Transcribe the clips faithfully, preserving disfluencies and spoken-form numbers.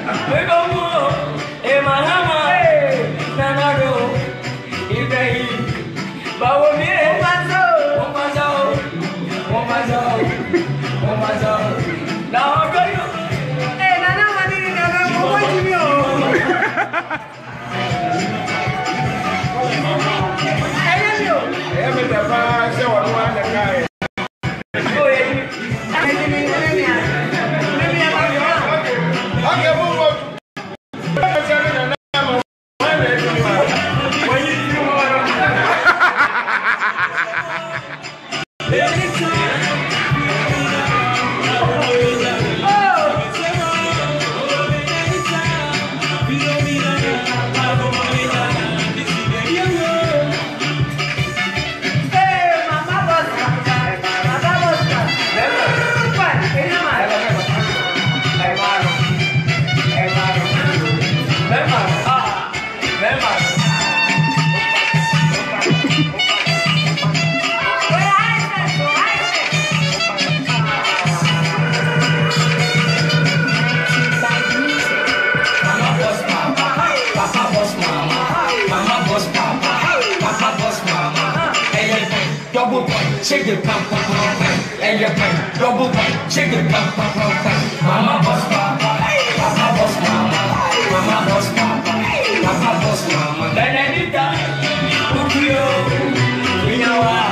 Shake it, pump, pump, pump, pump. And your pump, double pump. Shake it, pump, pump, pump, pump. Mama boss, papa, papa boss, mama, mama boss, papa, papa boss, mama. Then I need that. Ukio, Inawa,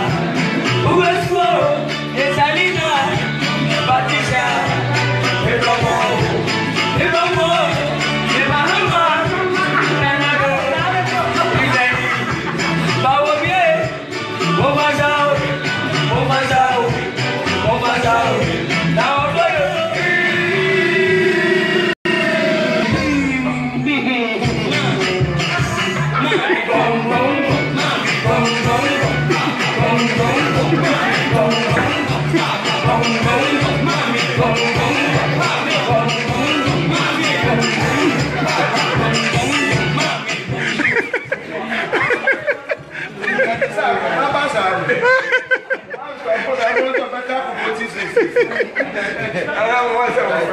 Uwesko, Esalina, Patricia, Eromo, Eromo, Emahama, Nanado, Ilani, Bawabie, Omaza. Oh my God, oh my God, now I'm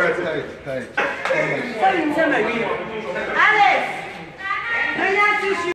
Alex,